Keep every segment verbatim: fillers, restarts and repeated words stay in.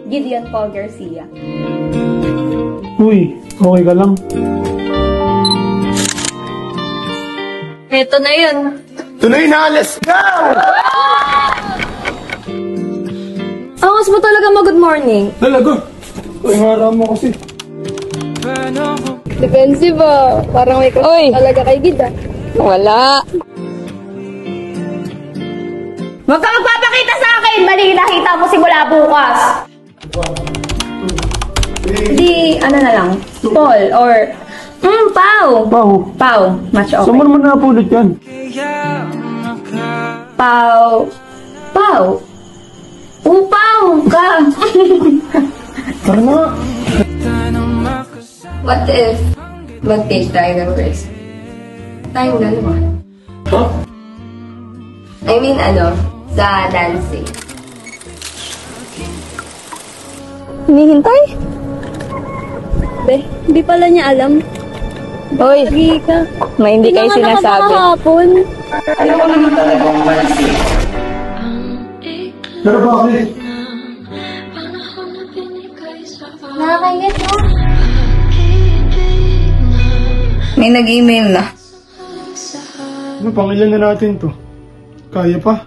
Gideon Paul Garcia. Uy, okay ka lang? Eto na yun. Tuloy na, let's go! Angas mo talaga mag-good morning. Talaga? Ay, harap mo kasi. Defensive ah. Parang may kasi talaga kay Gid ah. Wala. Huwag ka magpapakita sa akin! Mali nakita mo simula bukas! Di, ano na lang, Paul or mm, Pau! Pau. Pau, much okay. Saan mo naman napulot yan? Pau. Pau. Upaw ka! Tara na! What if mag-take tayo ng first? Tayong dalawa. Huh? I mean, ano, sa dancing. Hinihintay? Be, hindi pala niya alam. Hoy, hindi ka. May hindi kayo sinasabi. Kahapon. Ayaw ko naman talagang malasing. Pero bakit? Nakakainis mo. May nag-email na. Ano, pangilan na natin to? Kaya pa?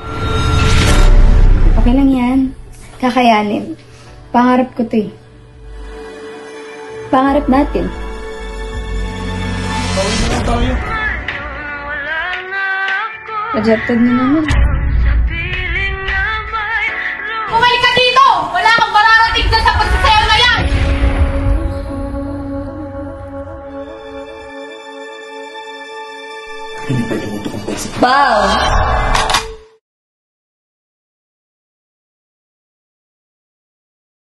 Okay lang yan. Kakayanin. Pangarap ko to eh. Pangarap natin. Pawin na tayo. Rejected na naman. Bumalik ka dito! Wala kang mararating dyan sa pagsasayaw na yan! Wow!